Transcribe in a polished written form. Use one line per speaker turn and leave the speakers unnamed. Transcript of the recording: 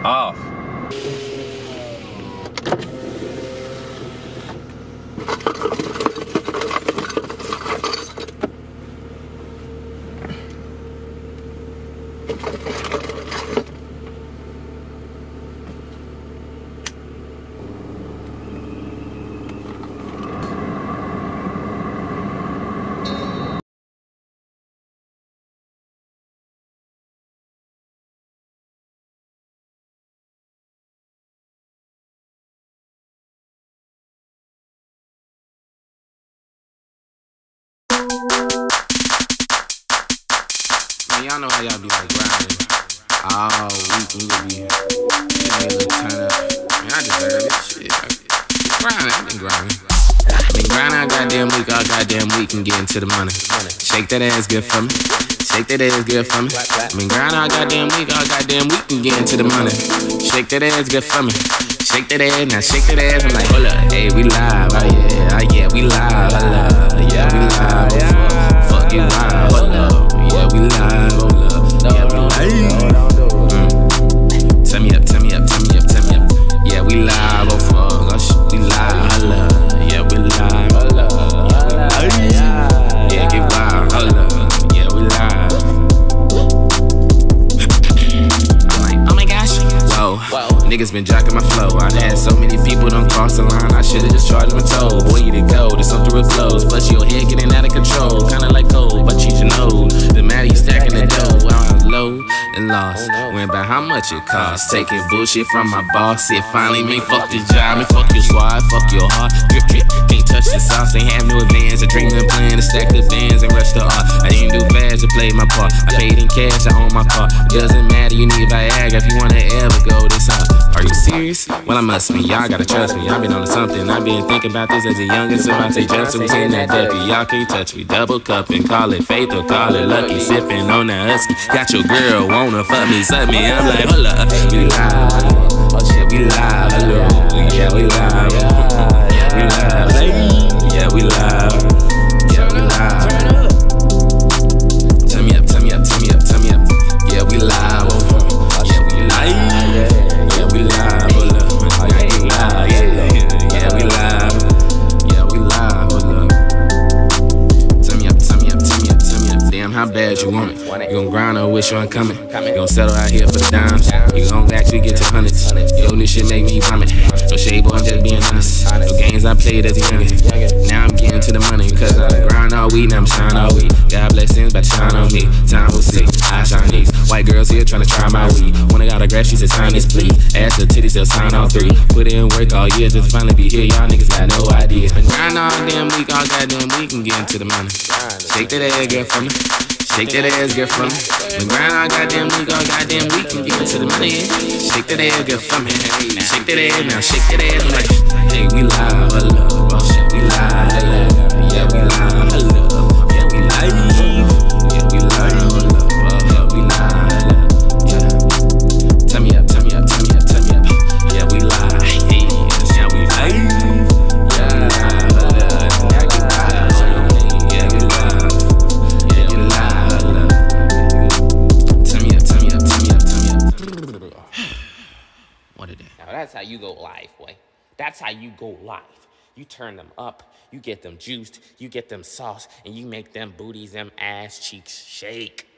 off.
Man, y'all know how y'all be like grinding all week and you be getting a little turn up. Man, I deserve this shit. Grinding, I've been grinding. Been grinding all goddamn week and getting to the money. Shake that ass good for me. Shake that ass good for me. Been grinding all goddamn week and getting to the money. Shake that ass good for me. Shake that ass, now shake that ass. I'm like, hold up, hey, we live, oh yeah, we live, hold up, yeah, we live, oh fuck you live, hold up, yeah, we live, hold up, yeah, we live. Turn me up, yeah, we live, oh fuck, oh shit, we live, hold up, yeah, we live, hold up, yeah, we live, yeah, get wild, hold up, yeah, we live. I'm like, oh my gosh, whoa. Niggas been jocking my flow. I had so many people done cross the line. I should've just charged them a toll. Boy, you to go, there's something through it flows. Plus your head getting out of control. Kinda like cold, but you should know. The matter you stacking the dough. While I was low and lost. Went by how much it cost. Taking bullshit from my boss. It finally made fuck this job. And fuck your squad, fuck your heart. Drip, drip, can't touch the sauce. Ain't have no advance. A dream and plan to stack the bands and rush the art. I didn't do fast to play my part. I paid in cash, I own my car. Doesn't matter, you need Viagra if you wanna ever go this out. Are you serious? Well, I must be. Y'all gotta trust me. I've been on to something. I've been thinking about this as a youngest. So I say just who's in that ducky. Y'all can't touch me. Double cupping, call it faith or call it lucky. Sipping on that husky. Got your girl wanna fuck me, suck me. I'm like, hold up, we live. Oh shit, we live. Hello, yeah, we live. Yeah, we live. Yeah, we live. Yeah, we live. Turn me up. Yeah, we live. Yeah, we live. Yeah, we live, hold up. Yeah, we live, yeah, we live. Yeah, we live, hold up. Turn me up. Damn, how bad you want it? You gon' grind or wish you ain't coming? You gon' settle out here for the dimes? You gon' actually get to hundreds? Yo, this shit make me vomit. No shade, boy, I'm just being honest. No games I played as a youngin'. Now I'm getting to the money, cause I grind all week, now I'm shine all week. God blessings, but shine on me. Time will see, I shine these. White girls here tryna try my weed. Wanna autograph, she said sign this please. Ask her titties, they'll sign all three. Put in work all year, just finally be here. Y'all niggas got no idea. Been grinding all goddamn week and getting to the money. Shake that ass, girl, for me. Shake that ass, girl, for me. Been grinding all goddamn week and getting to the money. Shake that ass, girl, for me. Shake that ass, now shake that ass. I'm like, hey, we live, hello. We live, hello. Yeah, we live, hello. Yeah, we live. Yeah, we live, hello. Yeah, we live, yeah. Turn me up. Yeah, we live. Hey, yeah, we live. Yeah, we live, hello. Yeah, we live. Yeah, we live, hello. Turn me up. What is that?
Now that's how you go live, boy. That's how you go live. You turn them up, you get them juiced, you get them sauce, and you make them booties, them ass cheeks shake.